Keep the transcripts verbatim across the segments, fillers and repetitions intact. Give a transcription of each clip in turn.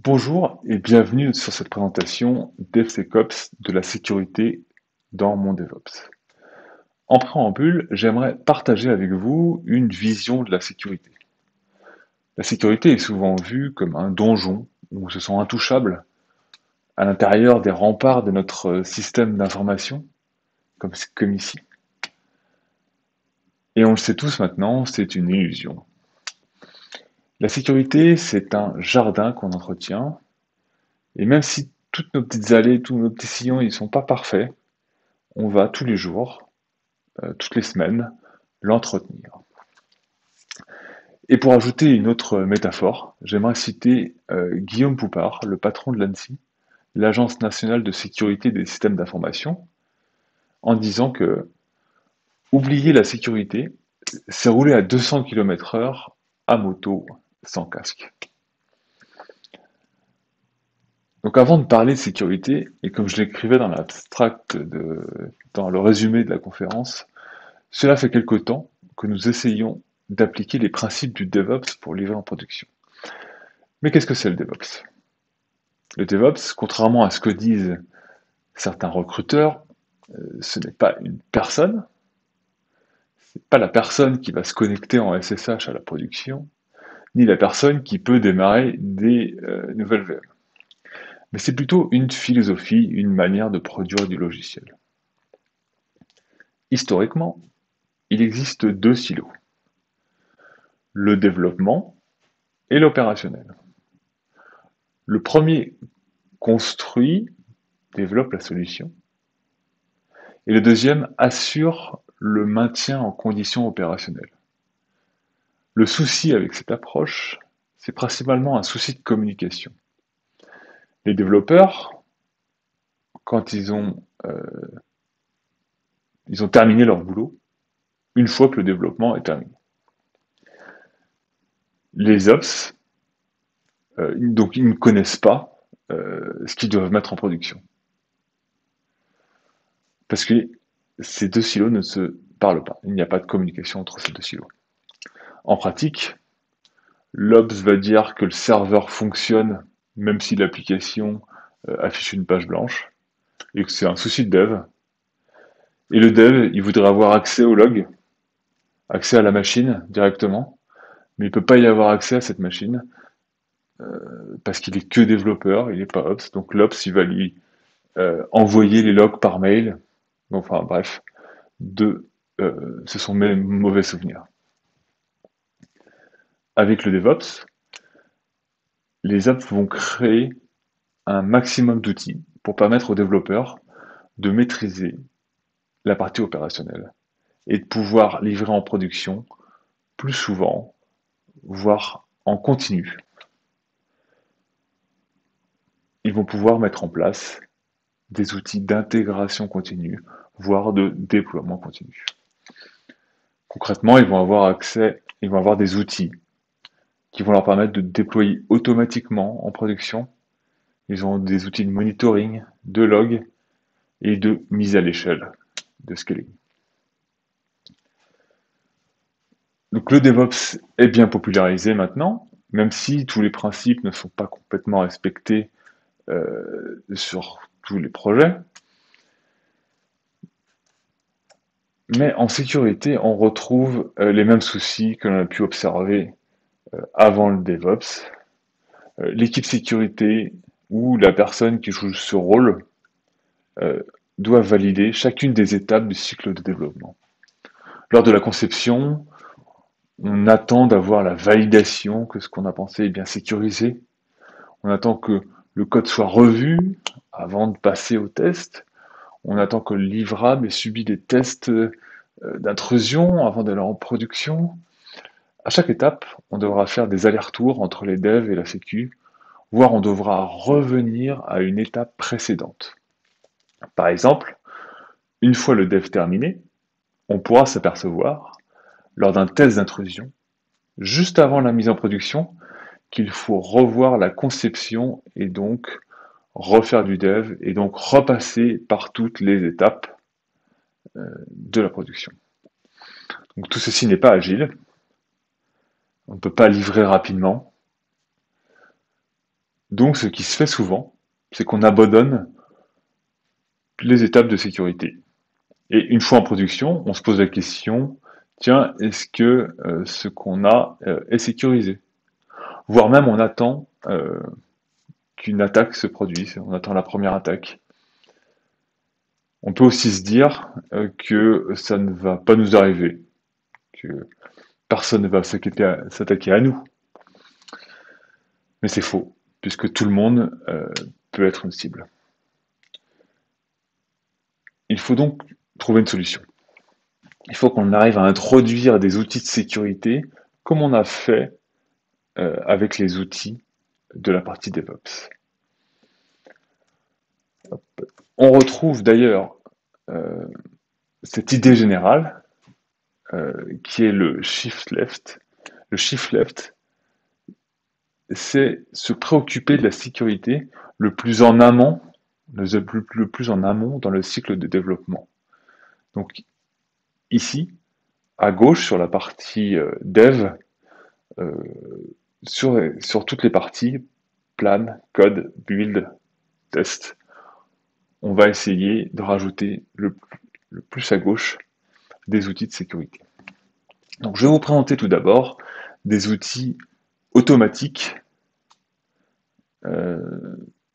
Bonjour et bienvenue sur cette présentation DevSecOps de la sécurité dans mon DevOps. En préambule, j'aimerais partager avec vous une vision de la sécurité. La sécurité est souvent vue comme un donjon où on se sent intouchable à l'intérieur des remparts de notre système d'information, comme, comme ici. Et on le sait tous maintenant, c'est une illusion. La sécurité, c'est un jardin qu'on entretient. Et même si toutes nos petites allées, tous nos petits sillons, ils ne sont pas parfaits, on va tous les jours, euh, toutes les semaines, l'entretenir. Et pour ajouter une autre métaphore, j'aimerais citer euh, Guillaume Poupard, le patron de l'ANSSI, l'Agence nationale de sécurité des systèmes d'information, en disant que oublier la sécurité, c'est rouler à deux cents kilomètres heure à moto sans casque. Donc avant de parler de sécurité, et comme je l'écrivais dans l'abstract, de, dans le résumé de la conférence, cela fait quelque temps que nous essayons d'appliquer les principes du DevOps pour livrer en production. Mais qu'est-ce que c'est le DevOps? Le DevOps, contrairement à ce que disent certains recruteurs, ce n'est pas une personne, c'est pas la personne qui va se connecter en S S H à la production, ni la personne qui peut démarrer des euh, nouvelles V M. Mais c'est plutôt une philosophie, une manière de produire du logiciel. Historiquement, il existe deux silos, le développement et l'opérationnel. Le premier construit, développe la solution, et le deuxième assure le maintien en conditions opérationnelles. Le souci avec cette approche, c'est principalement un souci de communication. Les développeurs, quand ils ont, euh, ils ont terminé leur boulot, une fois que le développement est terminé. Les ops, euh, donc ils ne connaissent pas euh, ce qu'ils doivent mettre en production. Parce que ces deux silos ne se parlent pas. Il n'y a pas de communication entre ces deux silos. En pratique, l'Ops va dire que le serveur fonctionne même si l'application euh, affiche une page blanche et que c'est un souci de dev. Et le dev, il voudrait avoir accès au log, accès à la machine directement, mais il peut pas y avoir accès à cette machine euh, parce qu'il est que développeur, il n'est pas Ops. Donc l'Ops, il va lui euh, envoyer les logs par mail. Enfin bref, de, euh, ce sont mes mauvais souvenirs. Avec le DevOps, les apps vont créer un maximum d'outils pour permettre aux développeurs de maîtriser la partie opérationnelle et de pouvoir livrer en production plus souvent, voire en continu. Ils vont pouvoir mettre en place des outils d'intégration continue, voire de déploiement continu. Concrètement, ils vont avoir accès, ils vont avoir des outils qui vont leur permettre de déployer automatiquement en production. Ils ont des outils de monitoring, de log et de mise à l'échelle, de scaling. Donc le DevOps est bien popularisé maintenant, même si tous les principes ne sont pas complètement respectés euh, sur tous les projets. Mais en sécurité, on retrouve euh, les mêmes soucis que l'on a pu observer euh, avant le DevOps. Euh, L'équipe sécurité ou la personne qui joue ce rôle euh, doit valider chacune des étapes du cycle de développement. Lors de la conception, on attend d'avoir la validation que ce qu'on a pensé est bien sécurisé. On attend que le code soit revu avant de passer au test. On attend que le livrable ait subi des tests euh, d'intrusion avant d'aller en production. À chaque étape, on devra faire des allers-retours entre les devs et la sécu, voire on devra revenir à une étape précédente. Par exemple, une fois le dev terminé, on pourra s'apercevoir, lors d'un test d'intrusion, juste avant la mise en production, qu'il faut revoir la conception et donc refaire du dev et donc repasser par toutes les étapes euh, de la production. Donc tout ceci n'est pas agile, on ne peut pas livrer rapidement. Donc ce qui se fait souvent, c'est qu'on abandonne les étapes de sécurité. Et une fois en production, on se pose la question, tiens, est-ce que euh, ce qu'on a euh, est sécurisé? Voire même on attend euh, qu'une attaque se produise, on attend la première attaque. On peut aussi se dire euh, que ça ne va pas nous arriver, que personne ne va s'attaquer à, s'attaquer à nous. Mais c'est faux, puisque tout le monde euh, peut être une cible. Il faut donc trouver une solution. Il faut qu'on arrive à introduire des outils de sécurité comme on a fait euh, avec les outils de la partie DevOps. On retrouve d'ailleurs euh, cette idée générale euh, qui est le shift left. Le shift left, c'est se préoccuper de la sécurité le plus en amont, le, le plus en amont dans le cycle de développement. Donc ici, à gauche sur la partie euh, dev, euh, sur, sur toutes les parties, plan, code, build, test, on va essayer de rajouter le, le plus à gauche des outils de sécurité. Donc je vais vous présenter tout d'abord des outils automatiques euh,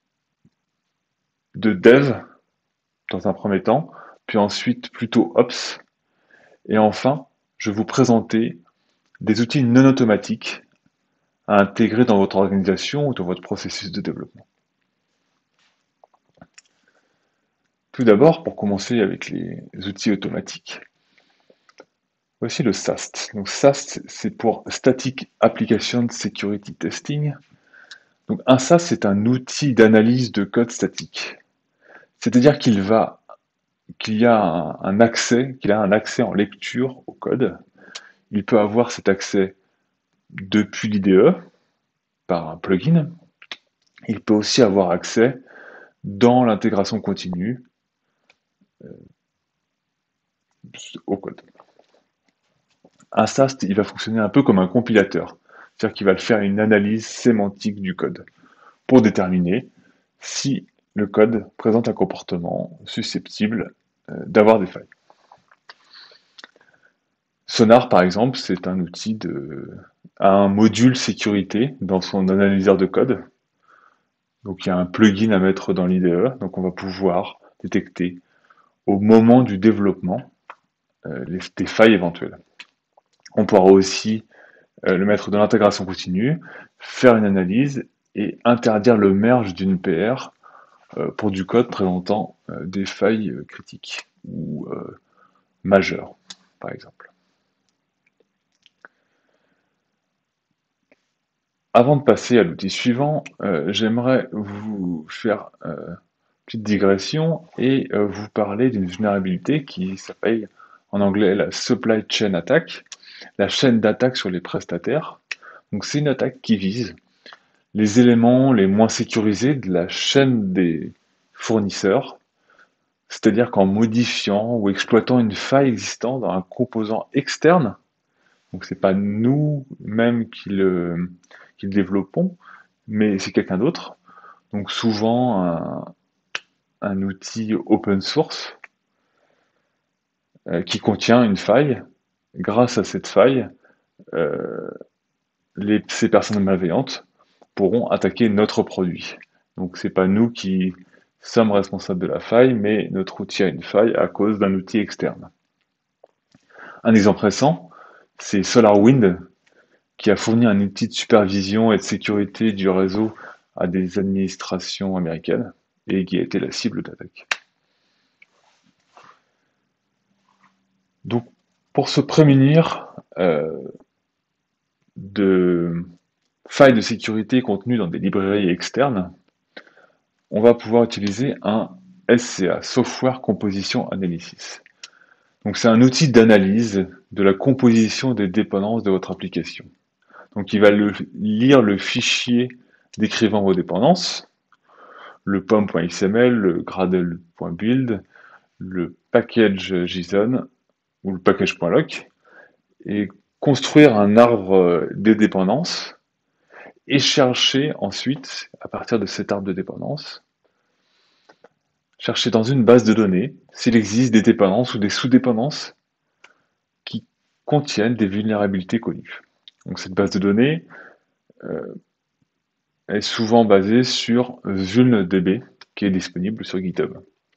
de dev dans un premier temps, puis ensuite plutôt ops, et enfin je vais vous présenter des outils non automatiques à intégrer dans votre organisation ou dans votre processus de développement. Tout d'abord, pour commencer avec les outils automatiques, voici le S A S T. Donc S A S T, c'est pour Static Application Security Testing. Donc un S A S T, c'est un outil d'analyse de code statique. C'est-à-dire qu'il va, qu'il y a un, un accès, qu'il a un accès en lecture au code. Il peut avoir cet accès depuis l'I D E par un plugin. Il peut aussi avoir accès dans l'intégration continue euh, au code. Un S A S T, il va fonctionner un peu comme un compilateur. C'est-à-dire qu'il va faire une analyse sémantique du code pour déterminer si le code présente un comportement susceptible euh, d'avoir des failles. Sonar, par exemple, c'est un outil de un module sécurité dans son analyseur de code. Donc il y a un plugin à mettre dans l'I D E, donc on va pouvoir détecter au moment du développement euh, les, des failles éventuelles. On pourra aussi euh, le mettre dans l'intégration continue, faire une analyse et interdire le merge d'une P R euh, pour du code présentant euh, des failles euh, critiques ou euh, majeures, par exemple. Avant de passer à l'outil suivant, euh, j'aimerais vous faire euh, une petite digression et euh, vous parler d'une vulnérabilité qui s'appelle en anglais la supply chain attack, la chaîne d'attaque sur les prestataires. Donc c'est une attaque qui vise les éléments les moins sécurisés de la chaîne des fournisseurs, c'est-à-dire qu'en modifiant ou exploitant une faille existante dans un composant externe, donc c'est pas nous-mêmes qui le, qui le développons, mais c'est quelqu'un d'autre. Donc souvent un, un outil open source euh, qui contient une faille. Grâce à cette faille, euh, les, ces personnes malveillantes pourront attaquer notre produit. Donc c'est pas nous qui sommes responsables de la faille, mais notre outil a une faille à cause d'un outil externe. Un exemple récent, c'est SolarWinds qui a fourni un outil de supervision et de sécurité du réseau à des administrations américaines et qui a été la cible d'attaque. Donc, pour se prémunir euh, de failles de sécurité contenues dans des librairies externes, on va pouvoir utiliser un S C A, Software Composition Analysis. Donc, c'est un outil d'analyse de la composition des dépendances de votre application. Donc, il va le, lire le fichier décrivant vos dépendances, le pom.xml, le gradle.build, le package JSON ou le package.loc et construire un arbre des dépendances et chercher ensuite, à partir de cet arbre de dépendance, chercher dans une base de données s'il existe des dépendances ou des sous-dépendances qui contiennent des vulnérabilités connues. Donc cette base de données euh, est souvent basée sur VulnDB, qui est disponible sur GitHub.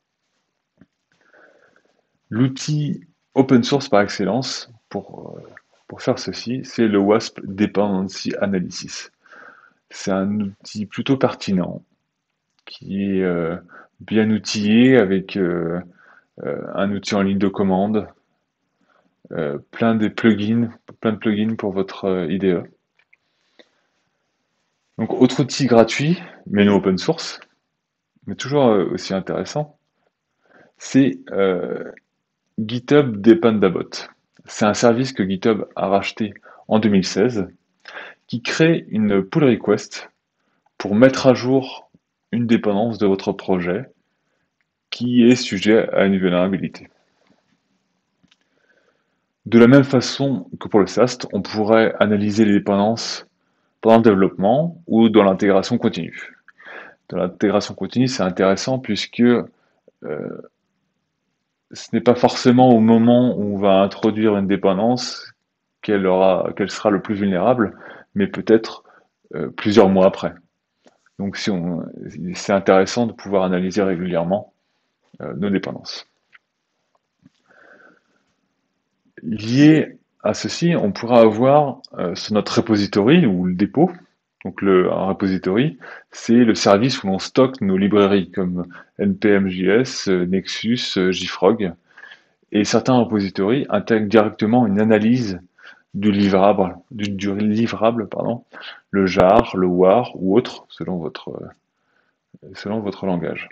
L'outil open source par excellence pour, euh, pour faire ceci, c'est le WASP Dependency Analysis. C'est un outil plutôt pertinent, qui est euh, bien outillé avec euh, euh, un outil en ligne de commande, euh, plein de plugins, plein de plugins pour votre euh, I D E. Donc autre outil gratuit, mais non open source, mais toujours euh, aussi intéressant, c'est euh, GitHub Dependabot. C'est un service que GitHub a racheté en deux mille seize, qui crée une pull request pour mettre à jour une dépendance de votre projet qui est sujet à une vulnérabilité. De la même façon que pour le S A S T, on pourrait analyser les dépendances pendant le développement ou dans l'intégration continue. Dans l'intégration continue, c'est intéressant puisque euh, ce n'est pas forcément au moment où on va introduire une dépendance qu'elle aura, qu'elle sera le plus vulnérable, mais peut-être euh, plusieurs mois après. Donc si on, c'est intéressant de pouvoir analyser régulièrement euh, nos dépendances. Lié à ceci, on pourra avoir euh, sur notre repository ou le dépôt, donc le, un repository, c'est le service où l'on stocke nos librairies comme N P M J S, euh, Nexus, euh, JFrog, et certains repositories intègrent directement une analyse du livrable, du, du livrable, pardon, le jar, le war ou autre, selon votre, euh, selon votre langage.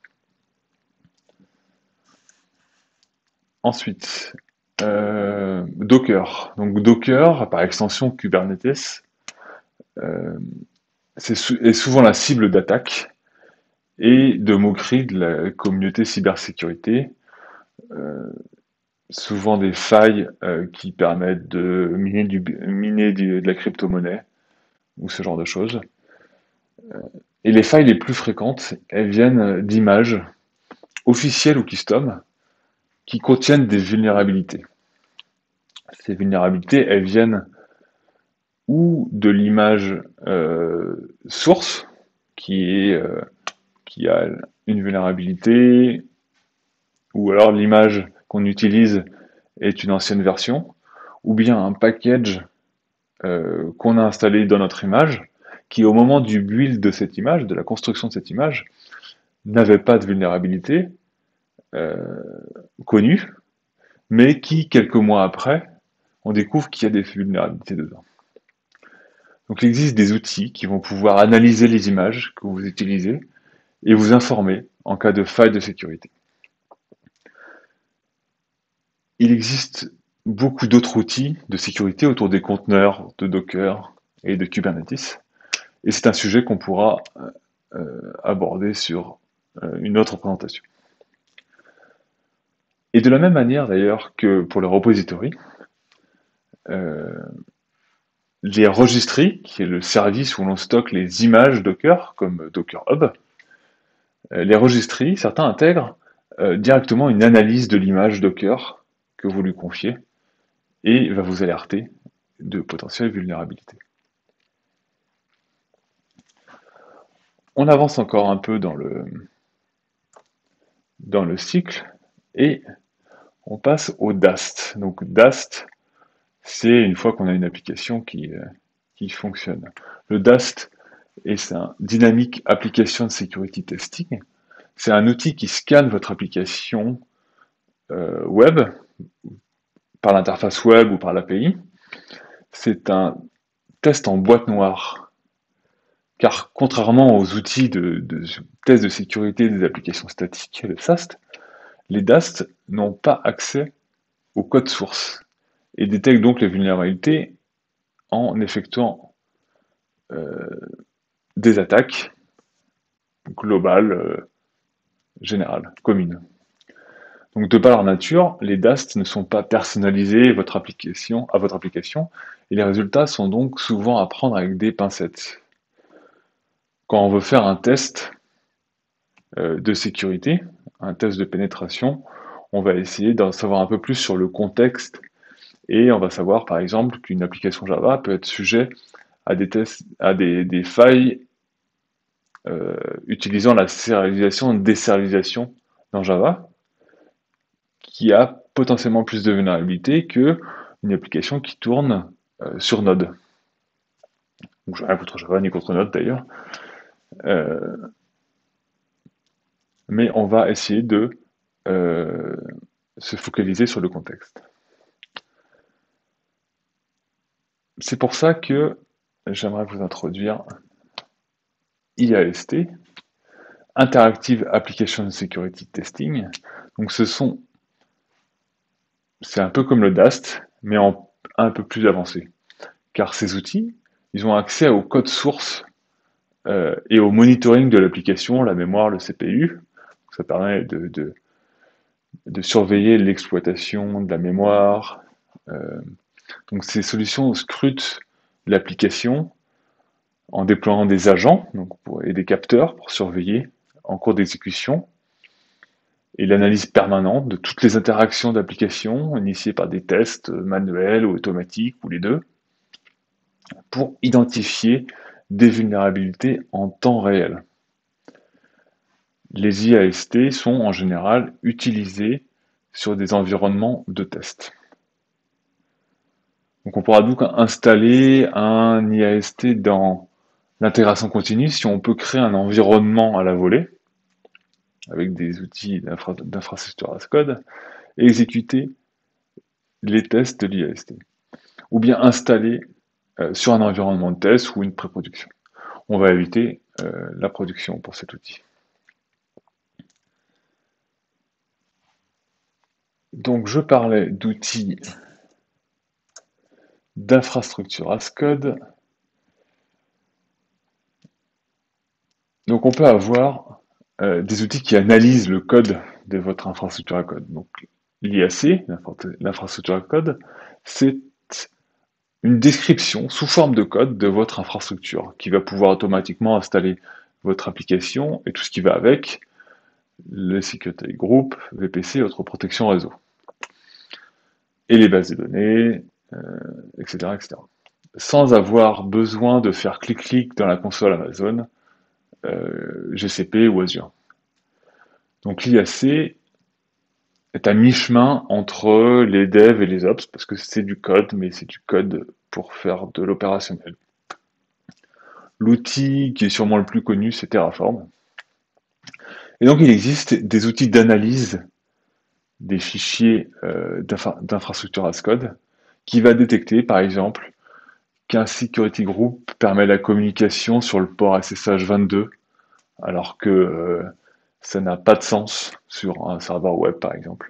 Ensuite, euh, Docker. Donc Docker, par extension Kubernetes, euh, c'est sou- est souvent la cible d'attaques et de moqueries de la communauté cybersécurité. Euh, souvent des failles euh, qui permettent de miner, du, miner du- de la crypto-monnaie ou ce genre de choses. Et les failles les plus fréquentes, elles viennent d'images officielles ou custom qui contiennent des vulnérabilités. Ces vulnérabilités, elles viennent ou de l'image euh, source qui est euh, qui a une vulnérabilité, ou alors l'image qu'on utilise est une ancienne version, ou bien un package euh, qu'on a installé dans notre image, qui au moment du build de cette image, de la construction de cette image, n'avait pas de vulnérabilité euh, connue, mais qui, quelques mois après, on découvre qu'il y a des vulnérabilités dedans. Donc il existe des outils qui vont pouvoir analyser les images que vous utilisez et vous informer en cas de faille de sécurité. Il existe beaucoup d'autres outils de sécurité autour des conteneurs, de Docker et de Kubernetes, et c'est un sujet qu'on pourra euh, aborder sur euh, une autre présentation. Et de la même manière d'ailleurs que pour le repository, euh, les registries, qui est le service où l'on stocke les images Docker, comme Docker Hub, euh, les registries, certains intègrent euh, directement une analyse de l'image Docker que vous lui confiez, et va vous alerter de potentielles vulnérabilités. On avance encore un peu dans le, dans le cycle, et on passe au D A S T. Donc D A S T, c'est une fois qu'on a une application qui, euh, qui fonctionne. Le D A S T est un Dynamic Application Security Testing. C'est un outil qui scanne votre application euh, web, par l'interface web ou par l'A P I. C'est un test en boîte noire, car contrairement aux outils de, de test de sécurité des applications statiques, le S A S T, les D A S T n'ont pas accès au code source et détectent donc les vulnérabilités en effectuant euh, des attaques globales, euh, générales, communes. Donc de par leur nature, les dast ne sont pas personnalisés votre application, à votre application, et les résultats sont donc souvent à prendre avec des pincettes. Quand on veut faire un test euh, de sécurité, un test de pénétration, on va essayer d'en savoir un peu plus sur le contexte, et on va savoir par exemple qu'une application Java peut être sujet à des tests, à des, des failles euh, utilisant la sérialisation et désérialisation dans Java, qui a potentiellement plus de vulnérabilité que une application qui tourne euh, sur Node. Donc, j'ai rien contre Java ni contre Node d'ailleurs. Euh, mais on va essayer de euh, se focaliser sur le contexte. C'est pour ça que j'aimerais vous introduire I A S T, Interactive Application Security Testing. Donc ce sont, c'est un peu comme le dast, mais en un peu plus avancé. Car ces outils, ils ont accès au code source euh, et au monitoring de l'application, la mémoire, le C P U. Ça permet de, de, de surveiller l'exploitation de la mémoire. Euh, donc ces solutions scrutent l'application en déployant des agents donc pour, et des capteurs pour surveiller en cours d'exécution et l'analyse permanente de toutes les interactions d'application initiées par des tests manuels ou automatiques ou les deux pour identifier des vulnérabilités en temps réel. Les I A S T sont en général utilisés sur des environnements de test. Donc on pourra donc installer un I A S T dans l'intégration continue si on peut créer un environnement à la volée avec des outils d'infra d'infrastructure as code et exécuter les tests de l'I A S T. Ou bien installer euh, sur un environnement de test ou une pré-production. On va éviter euh, la production pour cet outil. Donc je parlais d'outils d'infrastructure as code. Donc on peut avoir euh, des outils qui analysent le code de votre infrastructure à code. Donc l'I A C, l'infrastructure à code, c'est une description sous forme de code de votre infrastructure qui va pouvoir automatiquement installer votre application et tout ce qui va avec, le security group, V P C, votre protection réseau. Et les bases de données, euh, et cetera, et cetera. Sans avoir besoin de faire clic-clic dans la console Amazon, euh, G C P ou Azure. Donc l'I A C est à mi-chemin entre les devs et les ops, parce que c'est du code, mais c'est du code pour faire de l'opérationnel. L'outil qui est sûrement le plus connu, c'est Terraform. Et donc il existe des outils d'analyse des fichiers euh, d'infrastructure as code qui va détecter, par exemple, qu'un security group permet la communication sur le port S S H vingt-deux, alors que euh, ça n'a pas de sens sur un serveur web, par exemple.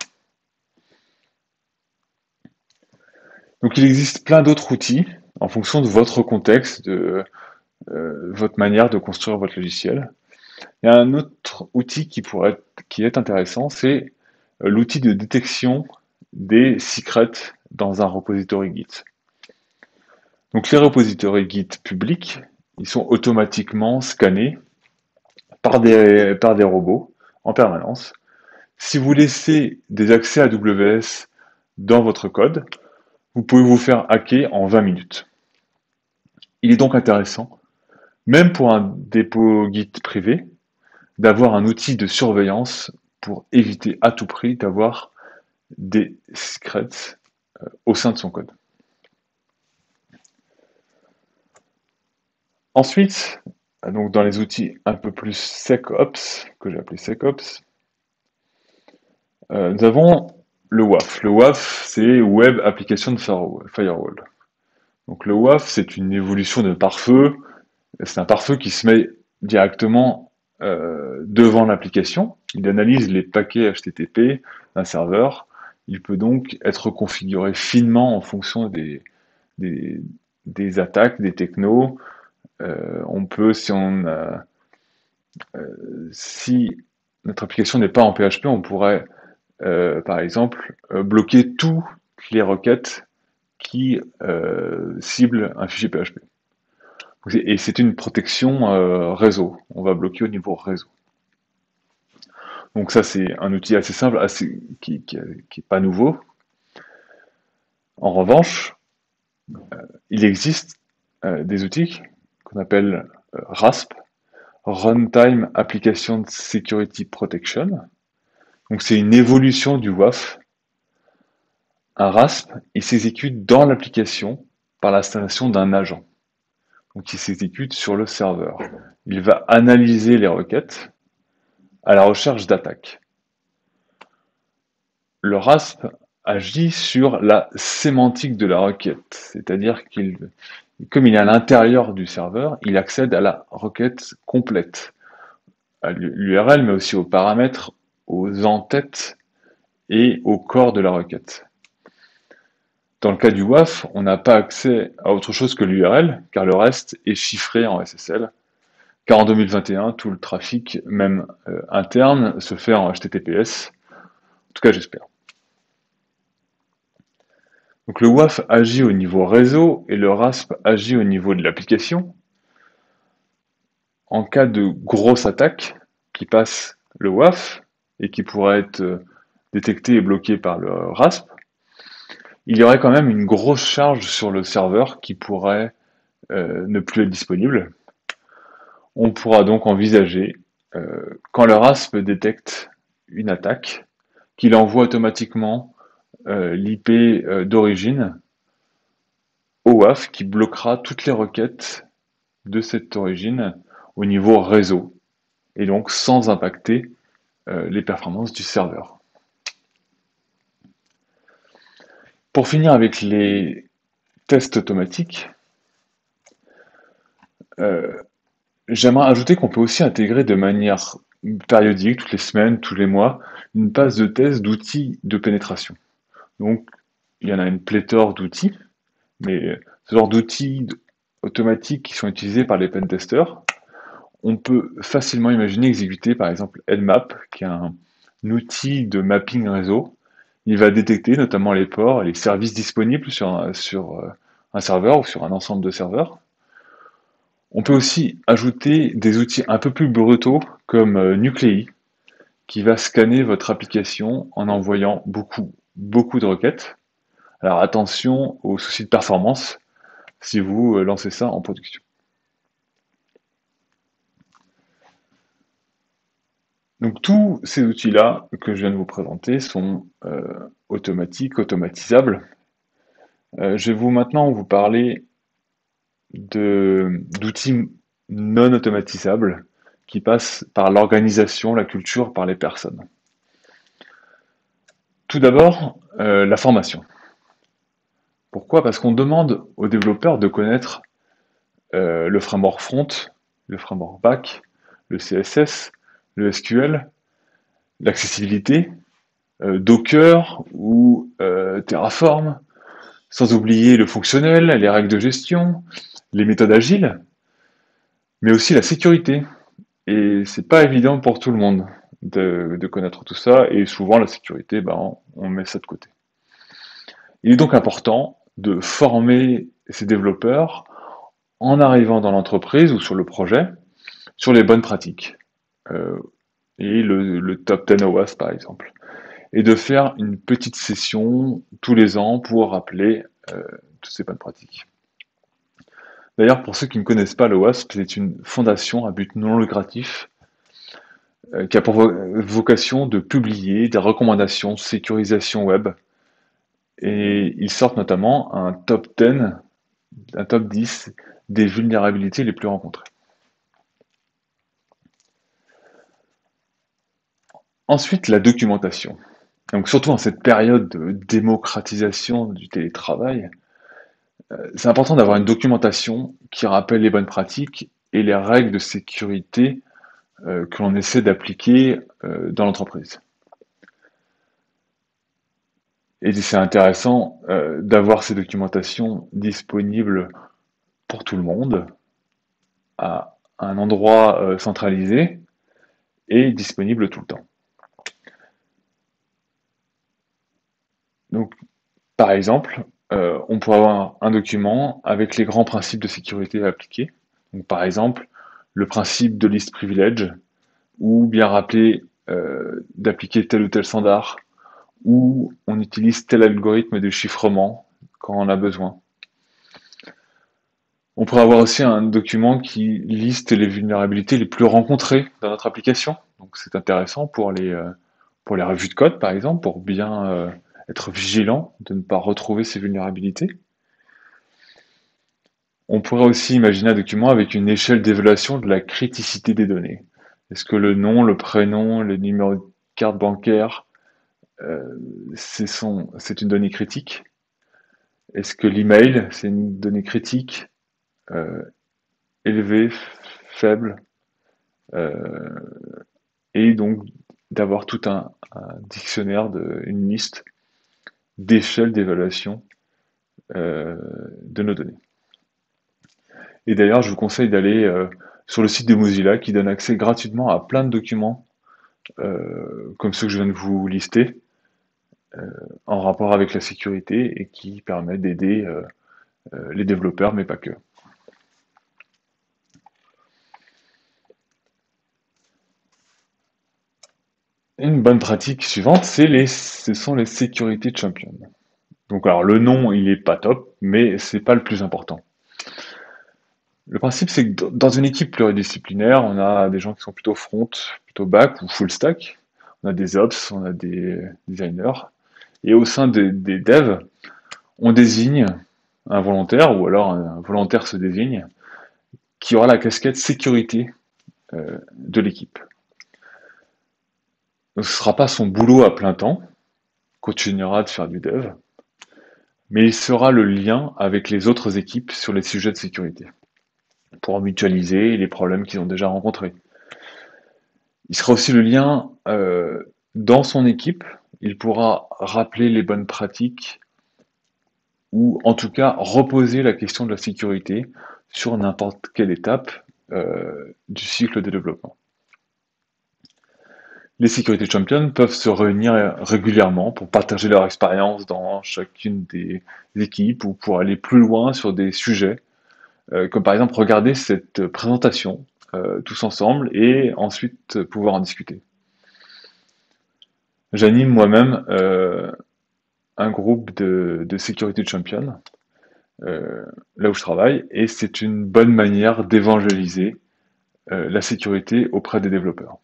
Donc il existe plein d'autres outils en fonction de votre contexte, de euh, votre manière de construire votre logiciel. Il y a un autre outil qui pourrait être, qui est intéressant, c'est l'outil de détection des secrets dans un repository Git. Donc les repositories Git publics, ils sont automatiquement scannés par des, par des robots en permanence. Si vous laissez des accès A W S dans votre code, vous pouvez vous faire hacker en vingt minutes. Il est donc intéressant, même pour un dépôt Git privé, d'avoir un outil de surveillance pour éviter à tout prix d'avoir des secrets euh, au sein de son code. Ensuite, donc dans les outils un peu plus SecOps, que j'ai appelé SecOps, euh, nous avons le W A F. Le W A F, c'est Web Application Firewall. Donc le W A F, c'est une évolution de pare-feu. C'est un pare-feu qui se met directement euh, devant l'application. Il analyse les paquets H T T P d'un serveur. Il peut donc être configuré finement en fonction des, des, des attaques, des technos. Euh, on peut, si on a, euh, si notre application n'est pas en P H P, on pourrait euh, par exemple, euh, bloquer toutes les requêtes qui euh, ciblent un fichier P H P. Et c'est une protection euh, réseau. On va bloquer au niveau réseau. Donc ça, c'est un outil assez simple, assez, qui, qui, qui est pas nouveau. En revanche, il existe euh, des outils qu'on appelle euh, RASP, Runtime Application Security Protection. Donc c'est une évolution du W A F. Un RASP, il s'exécute dans l'application par l'installation d'un agent. Donc il s'exécute sur le serveur. Il va analyser les requêtes à la recherche d'attaques. Le RASP agit sur la sémantique de la requête, c'est-à-dire qu'il, comme il est à l'intérieur du serveur, il accède à la requête complète, à l'U R L, mais aussi aux paramètres, aux entêtes et au corps de la requête. Dans le cas du W A F, on n'a pas accès à autre chose que l'U R L, car le reste est chiffré en S S L. Car en deux mille vingt et un, tout le trafic, même euh, interne, se fait en H T T P S. En tout cas, j'espère. Donc le W A F agit au niveau réseau et le RASP agit au niveau de l'application. En cas de grosse attaque qui passe le W A F et qui pourrait être détectée et bloquée par le RASP, il y aurait quand même une grosse charge sur le serveur qui pourrait euh, ne plus être disponible. On pourra donc envisager, euh, quand le RASP détecte une attaque, qu'il envoie automatiquement euh, l'I P euh, d'origine au W A F qui bloquera toutes les requêtes de cette origine au niveau réseau, et donc sans impacter euh, les performances du serveur. Pour finir avec les tests automatiques, euh, j'aimerais ajouter qu'on peut aussi intégrer de manière périodique, toutes les semaines, tous les mois, une phase de test d'outils de pénétration. Donc, il y en a une pléthore d'outils, mais ce genre d'outils automatiques qui sont utilisés par les pentesters, on peut facilement imaginer exécuter par exemple Nmap, qui est un, un outil de mapping réseau. Il va détecter notamment les ports et les services disponibles sur un, sur un serveur ou sur un ensemble de serveurs. On peut aussi ajouter des outils un peu plus brutaux comme Nuclei, qui va scanner votre application en envoyant beaucoup, beaucoup de requêtes. Alors attention aux soucis de performance si vous lancez ça en production. Donc tous ces outils-là que je viens de vous présenter sont euh, automatiques, automatisables. Euh, je vais vous maintenant vous parler de, d'outils non automatisables qui passent par l'organisation, la culture, par les personnes. Tout d'abord, euh, la formation. Pourquoi? Parce qu'on demande aux développeurs de connaître euh, le framework front, le framework back, le C S S, le S Q L, l'accessibilité, euh, Docker ou euh, Terraform, sans oublier le fonctionnel, les règles de gestion, les méthodes agiles, mais aussi la sécurité. Et c'est pas évident pour tout le monde de, de connaître tout ça, et souvent la sécurité, ben, on, on met ça de côté. Il est donc important de former ces développeurs en arrivant dans l'entreprise ou sur le projet, sur les bonnes pratiques. Euh, et le, le top dix O W A S par exemple. Et de faire une petite session tous les ans pour rappeler euh, toutes ces bonnes pratiques. D'ailleurs, pour ceux qui ne connaissent pas l'O W A S P, c'est une fondation à but non lucratif euh, qui a pour vocation de publier des recommandations de sécurisation web. Et ils sortent notamment un top dix, un top dix des vulnérabilités les plus rencontrées. Ensuite, la documentation. Donc surtout en cette période de démocratisation du télétravail, euh, c'est important d'avoir une documentation qui rappelle les bonnes pratiques et les règles de sécurité euh, que l'on essaie d'appliquer euh, dans l'entreprise. Et c'est intéressant euh, d'avoir ces documentations disponibles pour tout le monde, à un endroit euh, centralisé et disponible tout le temps. Donc, par exemple, euh, on pourrait avoir un document avec les grands principes de sécurité à appliquer. Donc, par exemple, le principe de least privilege, ou bien rappeler euh, d'appliquer tel ou tel standard, ou on utilise tel algorithme de chiffrement quand on a besoin. On pourrait avoir aussi un document qui liste les vulnérabilités les plus rencontrées dans notre application. Donc c'est intéressant pour les, euh, pour les revues de code, par exemple, pour bien euh, être vigilant de ne pas retrouver ces vulnérabilités. On pourrait aussi imaginer un document avec une échelle d'évaluation de la criticité des données. Est-ce que le nom, le prénom, le numéro de carte bancaire, euh, c'est son- c'est une donnée critique? Est-ce que l'email, c'est une donnée critique, euh, élevée, faible? euh, Et donc d'avoir tout un, un dictionnaire, de, une liste d'échelles d'évaluation euh, de nos données. Et d'ailleurs, je vous conseille d'aller euh, sur le site de Mozilla qui donne accès gratuitement à plein de documents euh, comme ceux que je viens de vous lister en rapport avec la sécurité et qui permettent d'aider euh, euh, les développeurs, mais pas que. Une bonne pratique suivante, c'est les, ce sont les Security Champions. Donc alors le nom, il est pas top, mais c'est pas le plus important. Le principe, c'est que dans une équipe pluridisciplinaire, on a des gens qui sont plutôt front, plutôt back ou full stack. On a des ops, on a des designers. Et au sein des, des devs, on désigne un volontaire, ou alors un volontaire se désigne, qui aura la casquette sécurité euh, de l'équipe. Donc ce ne sera pas son boulot à plein temps, continuera de faire du dev, mais il sera le lien avec les autres équipes sur les sujets de sécurité, pour mutualiser les problèmes qu'ils ont déjà rencontrés. Il sera aussi le lien euh, dans son équipe. Il pourra rappeler les bonnes pratiques ou en tout cas reposer la question de la sécurité sur n'importe quelle étape euh, du cycle de développement. Les Security Champions peuvent se réunir régulièrement pour partager leur expérience dans chacune des équipes ou pour aller plus loin sur des sujets, euh, comme par exemple regarder cette présentation euh, tous ensemble et ensuite pouvoir en discuter. J'anime moi-même euh, un groupe de, de Security Champions, euh, là où je travaille, et c'est une bonne manière d'évangéliser euh, la sécurité auprès des développeurs.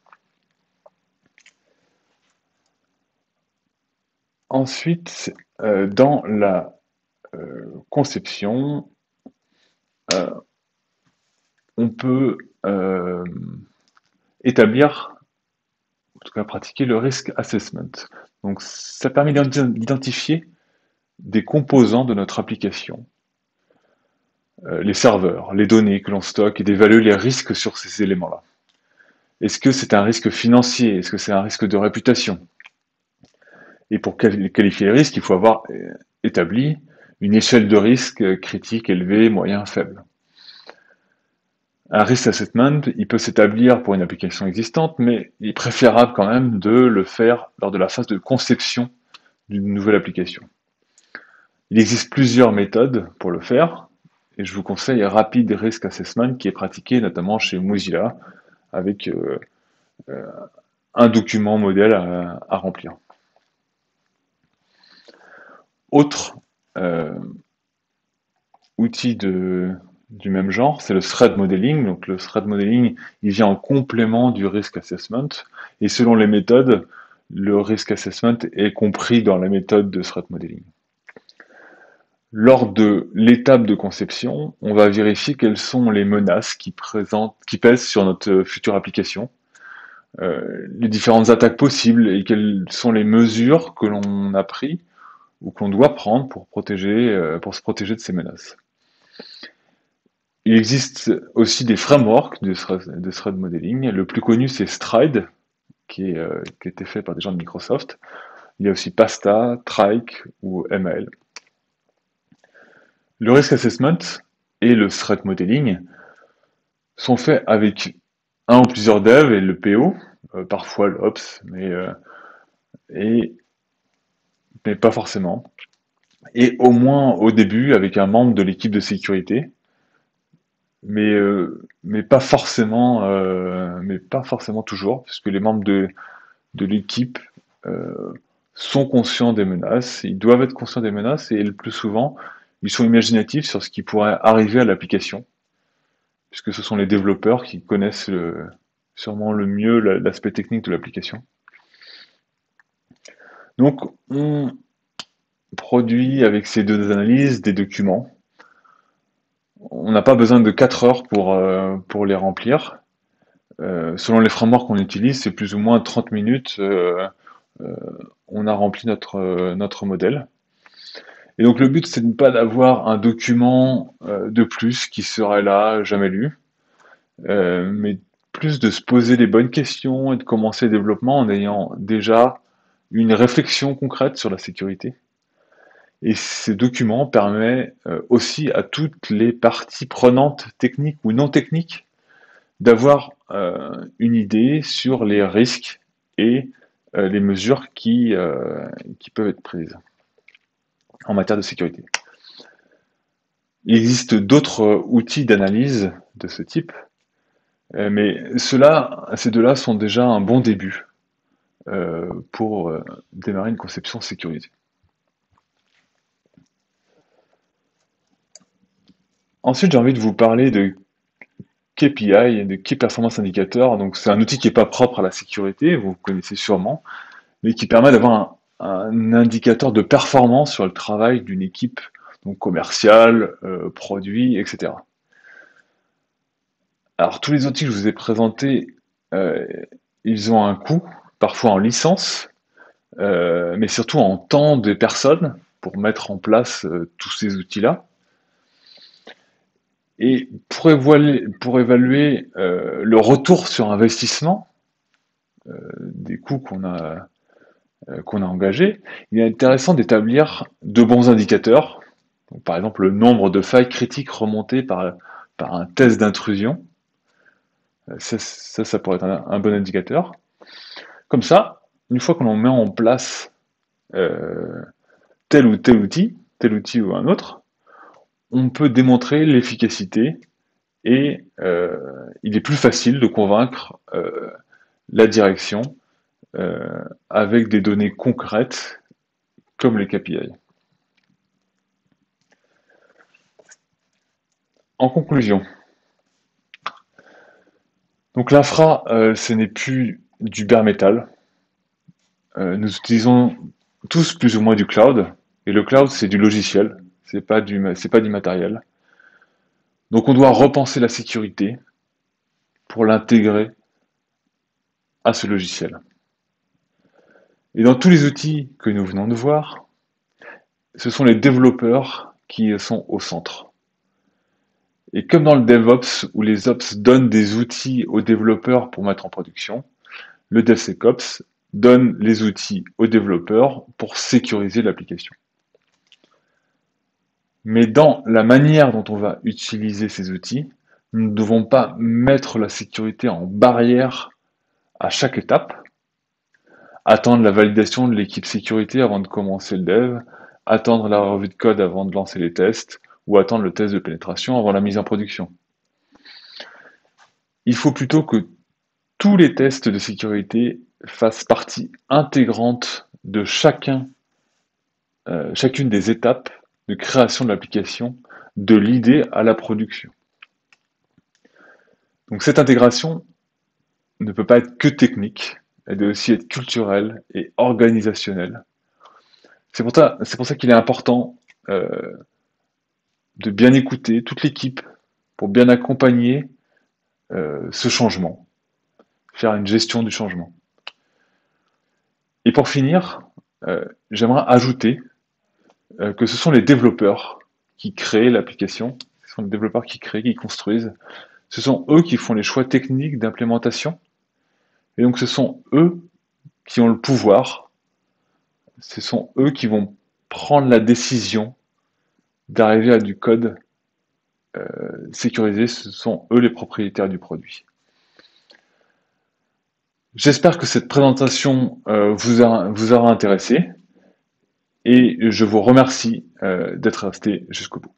Ensuite, euh, dans la euh, conception, euh, on peut euh, établir, en tout cas pratiquer le risk assessment. Donc ça permet d'identifier des composants de notre application, euh, les serveurs, les données que l'on stocke et d'évaluer les risques sur ces éléments-là. Est-ce que c'est un risque financier? Est-ce que c'est un risque de réputation? Et pour qualifier les risques, il faut avoir euh, établi une échelle de risque euh, critique, élevé, moyen, faible. Un risk assessment, il peut s'établir pour une application existante, mais il est préférable quand même de le faire lors de la phase de conception d'une nouvelle application. Il existe plusieurs méthodes pour le faire, et je vous conseille Rapid Risk Assessment qui est pratiqué notamment chez Mozilla avec euh, euh, un document modèle à, à remplir. Autre euh, outil de, du même genre, c'est le threat modeling. Donc le threat modeling, il vient en complément du risk assessment. Et selon les méthodes, le risk assessment est compris dans la méthode de threat modeling. Lors de l'étape de conception, on va vérifier quelles sont les menaces qui, présentent, qui pèsent sur notre future application, euh, les différentes attaques possibles et quelles sont les mesures que l'on a prises ou que l'on doit prendre pour, protéger, euh, pour se protéger de ces menaces. Il existe aussi des frameworks de threat, de threat modeling. Le plus connu, c'est Stride, qui, est, euh, qui a été fait par des gens de Microsoft. Il y a aussi Pasta, Trike ou M A L. Le risk assessment et le threat modeling sont faits avec un ou plusieurs devs et le P O, euh, parfois l'Ops, mais euh, et mais pas forcément. Et au moins au début avec un membre de l'équipe de sécurité, mais, euh, mais pas forcément, euh, mais pas forcément toujours, puisque les membres de, de l'équipe euh, sont conscients des menaces, ils doivent être conscients des menaces, et le plus souvent, ils sont imaginatifs sur ce qui pourrait arriver à l'application, puisque ce sont les développeurs qui connaissent le- sûrement le mieux la- l'aspect technique de l'application. Donc, on produit avec ces deux analyses des documents. On n'a pas besoin de quatre heures pour, euh, pour les remplir. Euh, selon les frameworks qu'on utilise, c'est plus ou moins trente minutes, euh, euh, on a rempli notre, euh, notre modèle. Et donc le but, c'est de ne pas d'avoir un document euh, de plus qui serait là, jamais lu, euh, mais plus de se poser les bonnes questions et de commencer le développement en ayant déjà une réflexion concrète sur la sécurité. Et ce document permet euh, aussi à toutes les parties prenantes, techniques ou non techniques, d'avoir euh, une idée sur les risques et euh, les mesures qui, euh, qui peuvent être prises en matière de sécurité. Il existe d'autres euh, outils d'analyse de ce type, euh, mais ceux-là, ces deux-là sont déjà un bon début euh, pour euh, démarrer une conception sécurisée. Ensuite, j'ai envie de vous parler de K P I, de Key Performance Indicator. Donc, c'est un outil qui n'est pas propre à la sécurité, vous connaissez sûrement, mais qui permet d'avoir un, un indicateur de performance sur le travail d'une équipe donc commerciale, euh, produit, et cetera. Alors tous les outils que je vous ai présentés, euh, ils ont un coût, parfois en licence, euh, mais surtout en temps de personnes pour mettre en place euh, tous ces outils-là. Et pour évaluer, pour évaluer euh, le retour sur investissement euh, des coûts qu'on a euh, qu'on a engagé, il est intéressant d'établir de bons indicateurs. Donc, par exemple, le nombre de failles critiques remontées par, par un test d'intrusion. Euh, Ça, ça, ça pourrait être un, un bon indicateur. Comme ça, une fois que l'on met en place euh, tel ou tel outil, tel outil ou un autre, on peut démontrer l'efficacité et euh, il est plus facile de convaincre euh, la direction euh, avec des données concrètes comme les K P I. En conclusion, donc l'infra, euh, ce n'est plus du bare metal. Euh, nous utilisons tous plus ou moins du cloud, et le cloud c'est du logiciel, c'est pas du, c'est pas du matériel. Donc on doit repenser la sécurité pour l'intégrer à ce logiciel. Et dans tous les outils que nous venons de voir, ce sont les développeurs qui sont au centre. Et comme dans le DevOps, où les Ops donnent des outils aux développeurs pour mettre en production, le DevSecOps donne les outils aux développeurs pour sécuriser l'application. Mais dans la manière dont on va utiliser ces outils, nous ne devons pas mettre la sécurité en barrière à chaque étape, attendre la validation de l'équipe sécurité avant de commencer le dev, attendre la revue de code avant de lancer les tests, ou attendre le test de pénétration avant la mise en production. Il faut plutôt que tous les tests de sécurité fassent partie intégrante de chacun, euh, chacune des étapes de création de l'application, de l'idée à la production. Donc cette intégration ne peut pas être que technique, elle doit aussi être culturelle et organisationnelle. C'est pour ça, c'est pour ça qu'il est important euh, de bien écouter toute l'équipe pour bien accompagner euh, ce changement, faire une gestion du changement. Et pour finir, euh, j'aimerais ajouter euh, que ce sont les développeurs qui créent l'application, ce sont les développeurs qui créent, qui construisent, ce sont eux qui font les choix techniques d'implémentation, et donc ce sont eux qui ont le pouvoir, ce sont eux qui vont prendre la décision d'arriver à du code euh, sécurisé, ce sont eux les propriétaires du produit. J'espère que cette présentation euh, vous, a, vous aura intéressé et je vous remercie euh, d'être resté jusqu'au bout.